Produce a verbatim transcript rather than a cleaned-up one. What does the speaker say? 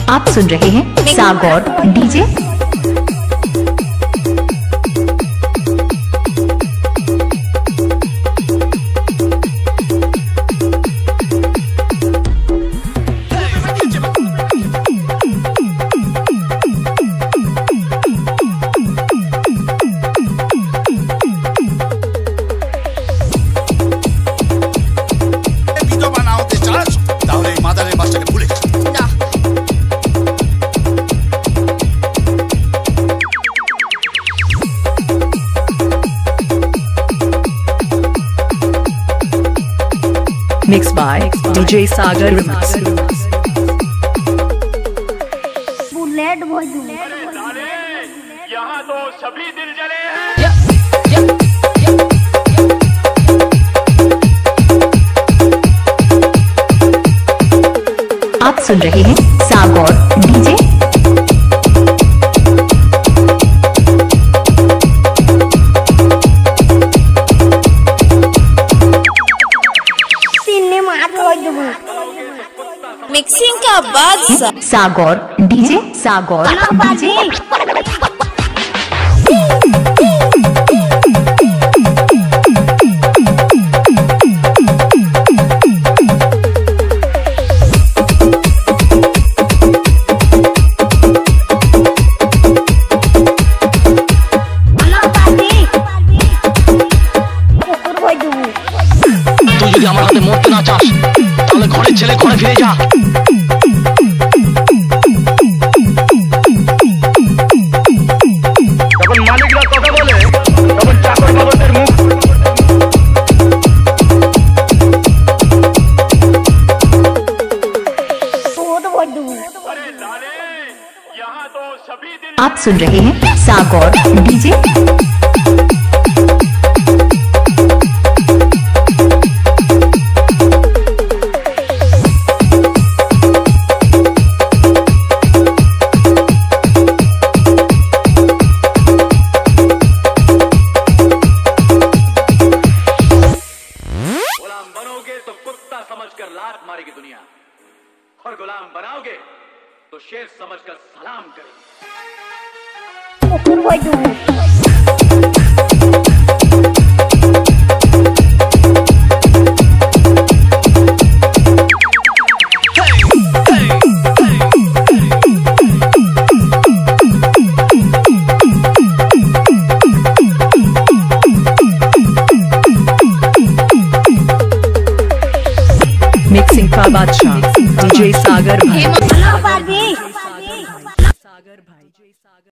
आप सुन रहे हैं Sagar DJ. Mixed by D J Sagar Remix। Bullet भाई यहाँ तो सभी दिल जले हैं। आप सुन रहे हैं सागौर डीजे। मिक्सिंग का बाद सागौर डीजे सागौर डीजे। তুই যদি আমার হাতে মরতে না চাস তাহলে ঘরের ছেলে ঘরে ফিরে যা। যখন মালিকরা কথা বলে তখন চাকর বাবদের মুখ आप सुन रहे हैं सागौर डीजे। तो कुत्ता समझकर लात मारेगी दुनिया, और गुलाम बनाओगे तो शेर समझकर सलाम करेगी। Mixing का बादशाह D J सागर भाई।